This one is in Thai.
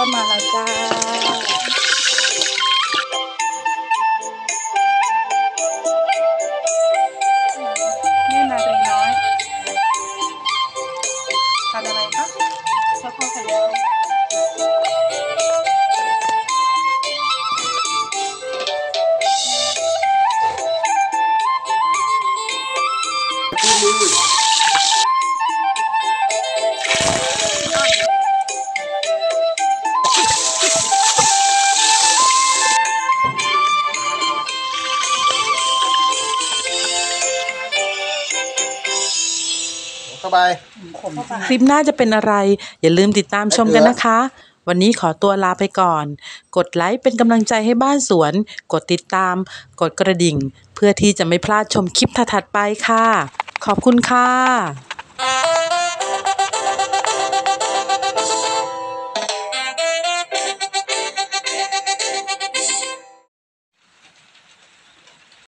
ดมาแล้วจ้านี่นาเป็นน้อยทานอะไรคะข้าวไข่ดาวเข้าไปคลิปหน้าจะเป็นอะไรอย่าลืมติดตามชมกันนะคะ วันนี้ขอตัวลาไปก่อน กดไลค์เป็นกำลังใจให้บ้านสวน กดติดตาม กดกระดิ่ง เพื่อที่จะไม่พลาดชมคลิปถัดๆไปค่ะ ขอบคุณค่ะ